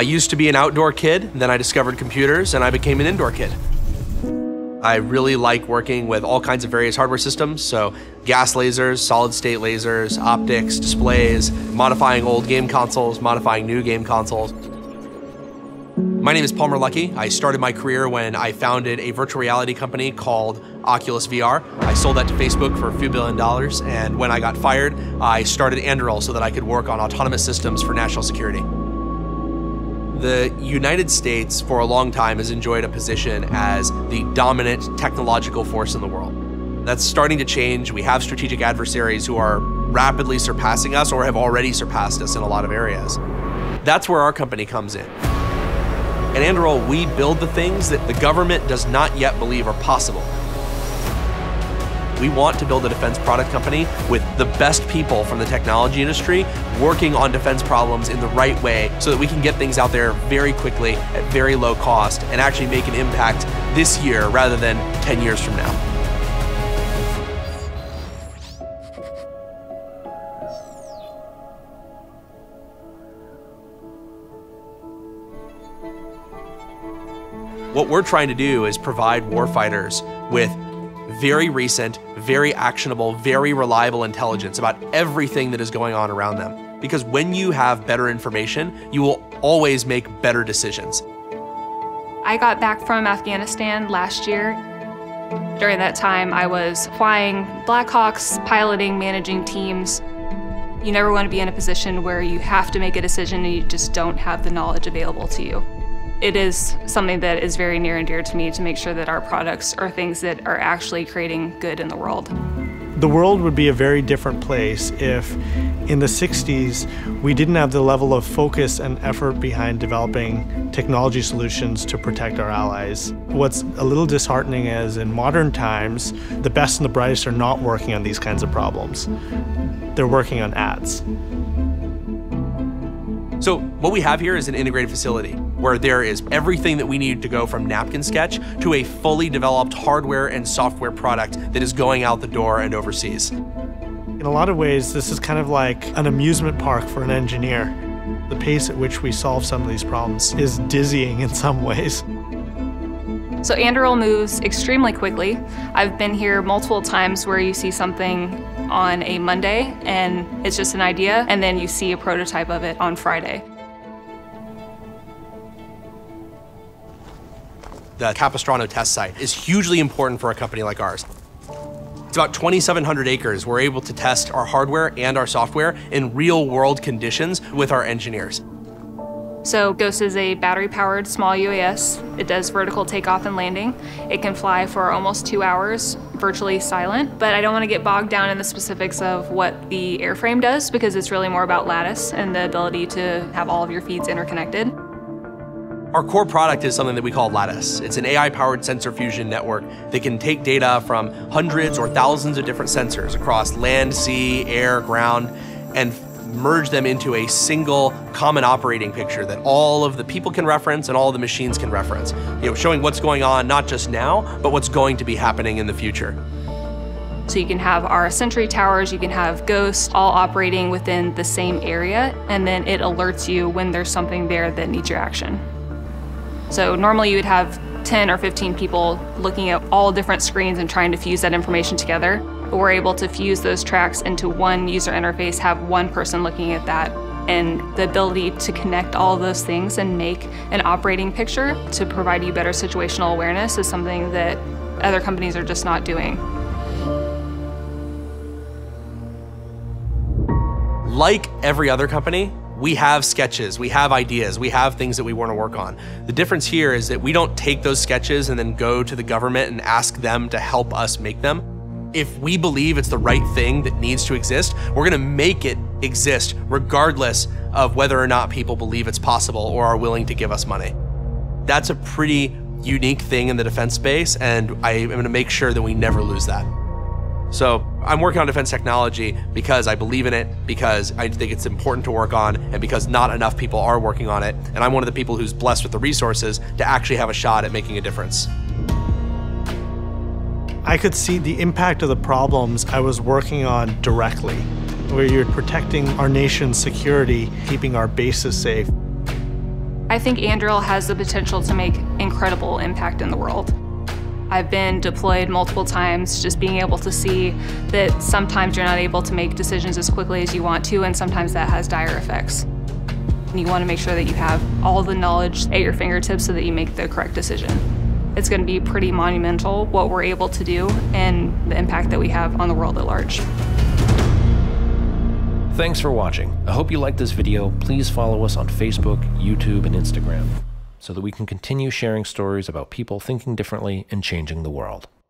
I used to be an outdoor kid, then I discovered computers and I became an indoor kid. I really like working with all kinds of various hardware systems, so gas lasers, solid state lasers, optics, displays, modifying old game consoles, modifying new game consoles. My name is Palmer Luckey. I started my career when I founded a virtual reality company called Oculus VR. I sold that to Facebook for a few $1 billion, and when I got fired, I started Anduril so that I could work on autonomous systems for national security. The United States, for a long time, has enjoyed a position as the dominant technological force in the world. That's starting to change. We have strategic adversaries who are rapidly surpassing us or have already surpassed us in a lot of areas. That's where our company comes in. At Anduril, we build the things that the government does not yet believe are possible. We want to build a defense product company with the best people from the technology industry working on defense problems in the right way so that we can get things out there very quickly at very low cost and actually make an impact this year rather than 10 years from now. What we're trying to do is provide warfighters with very recent, very actionable, very reliable intelligence about everything that is going on around them. Because when you have better information, you will always make better decisions. I got back from Afghanistan last year. During that time, I was flying Blackhawks, piloting, managing teams. You never want to be in a position where you have to make a decision and you just don't have the knowledge available to you. It is something that is very near and dear to me to make sure that our products are things that are actually creating good in the world. The world would be a very different place if, in the 60s, we didn't have the level of focus and effort behind developing technology solutions to protect our allies. What's a little disheartening is, in modern times, the best and the brightest are not working on these kinds of problems. They're working on ads. So what we have here is an integrated facility where there is everything that we need to go from napkin sketch to a fully developed hardware and software product that is going out the door and overseas. In a lot of ways, this is kind of like an amusement park for an engineer. The pace at which we solve some of these problems is dizzying in some ways. So Anduril moves extremely quickly. I've been here multiple times where you see something on a Monday and it's just an idea, and then you see a prototype of it on Friday. The Capistrano test site is hugely important for a company like ours. It's about 2,700 acres. We're able to test our hardware and our software in real-world conditions with our engineers. So Ghost is a battery-powered small UAS. It does vertical takeoff and landing. It can fly for almost 2 hours, virtually silent. But I don't want to get bogged down in the specifics of what the airframe does, because it's really more about lattice and the ability to have all of your feeds interconnected. Our core product is something that we call Lattice. It's an AI-powered sensor fusion network that can take data from hundreds or thousands of different sensors across land, sea, air, ground, and merge them into a single common operating picture that all of the people can reference and all of the machines can reference. Showing what's going on not just now, but what's going to be happening in the future. So you can have our Sentry towers, you can have Ghost all operating within the same area, and then it alerts you when there's something there that needs your action. So normally you would have 10 or 15 people looking at all different screens and trying to fuse that information together. But we're able to fuse those tracks into one user interface, have one person looking at that, and the ability to connect all of those things and make an operating picture to provide you better situational awareness is something that other companies are just not doing. Like every other company, we have sketches, we have ideas, we have things that we want to work on. The difference here is that we don't take those sketches and then go to the government and ask them to help us make them. If we believe it's the right thing that needs to exist, we're going to make it exist regardless of whether or not people believe it's possible or are willing to give us money. That's a pretty unique thing in the defense space, and I am going to make sure that we never lose that. So I'm working on defense technology because I believe in it, because I think it's important to work on, and because not enough people are working on it. And I'm one of the people who's blessed with the resources to actually have a shot at making a difference. I could see the impact of the problems I was working on directly, where you're protecting our nation's security, keeping our bases safe. I think Anduril has the potential to make incredible impact in the world. I've been deployed multiple times, just being able to see that sometimes you're not able to make decisions as quickly as you want to, and sometimes that has dire effects. And you want to make sure that you have all the knowledge at your fingertips so that you make the correct decision. It's going to be pretty monumental what we're able to do and the impact that we have on the world at large. Thanks for watching. I hope you liked this video. Please follow us on Facebook, YouTube, and Instagram, so that we can continue sharing stories about people thinking differently and changing the world.